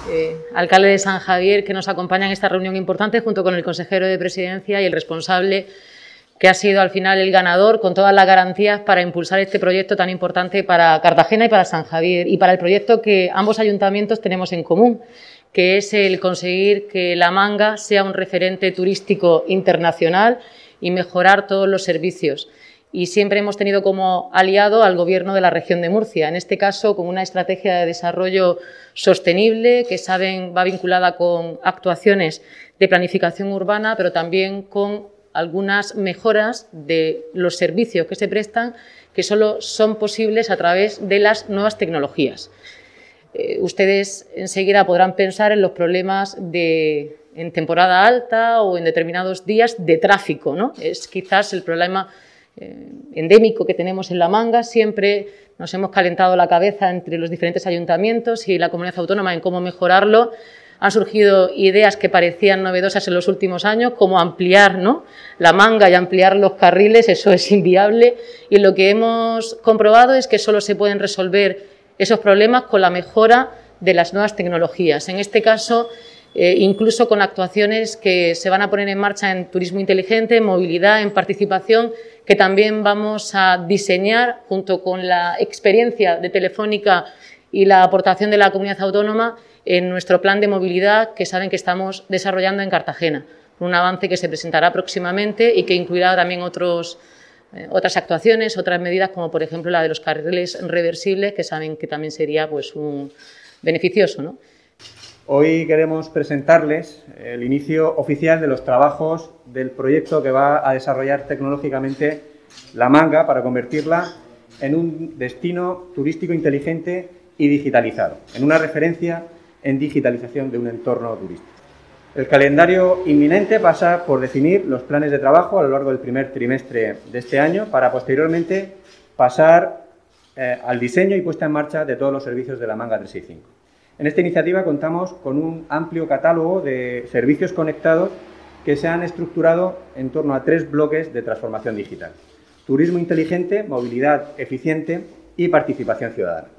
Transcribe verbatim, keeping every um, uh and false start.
eh, alcalde de San Javier, que nos acompaña en esta reunión importante junto con el consejero de Presidencia y el responsable, que ha sido al final el ganador con todas las garantías para impulsar este proyecto tan importante para Cartagena y para San Javier, y para el proyecto que ambos ayuntamientos tenemos en común, que es el conseguir que La Manga sea un referente turístico internacional y mejorar todos los servicios. Y siempre hemos tenido como aliado al Gobierno de la región de Murcia, en este caso con una estrategia de desarrollo sostenible que saben va vinculada con actuaciones de planificación urbana, pero también con algunas mejoras de los servicios que se prestan, que solo son posibles a través de las nuevas tecnologías. Eh, ustedes enseguida podrán pensar en los problemas de, en temporada alta o en determinados días de tráfico, ¿no? Es quizás el problema eh, endémico que tenemos en La Manga. Siempre nos hemos calentado la cabeza entre los diferentes ayuntamientos y la comunidad autónoma en cómo mejorarlo. Han surgido ideas que parecían novedosas en los últimos años, como ampliar, ¿no?, La Manga y ampliar los carriles. Eso es inviable, y lo que hemos comprobado es que solo se pueden resolver esos problemas con la mejora de las nuevas tecnologías. En este caso, eh, incluso con actuaciones que se van a poner en marcha en turismo inteligente, en movilidad, en participación, que también vamos a diseñar junto con la experiencia de Telefónica y la aportación de la comunidad autónoma en nuestro plan de movilidad que saben que estamos desarrollando en Cartagena. Un avance que se presentará próximamente y que incluirá también otros, eh, otras actuaciones, otras medidas, como por ejemplo la de los carriles reversibles, que saben que también sería pues un beneficioso, ¿no? Hoy queremos presentarles el inicio oficial de los trabajos del proyecto que va a desarrollar tecnológicamente La Manga para convertirla en un destino turístico inteligente y digitalizado, en una referencia en digitalización de un entorno turístico. El calendario inminente pasa por definir los planes de trabajo a lo largo del primer trimestre de este año para posteriormente pasar eh, al diseño y puesta en marcha de todos los servicios de La Manga trescientos sesenta y cinco. En esta iniciativa contamos con un amplio catálogo de servicios conectados que se han estructurado en torno a tres bloques de transformación digital: turismo inteligente, movilidad eficiente y participación ciudadana.